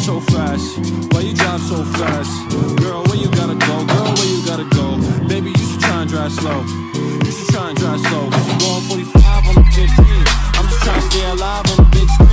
so fast? Why you drive so fast? Girl, where you gotta go? Girl, where you gotta go? Baby, you should try and drive slow. You should try and drive slow. Cause you going 45 on the 15. I'm just trying to stay alive on the big screen.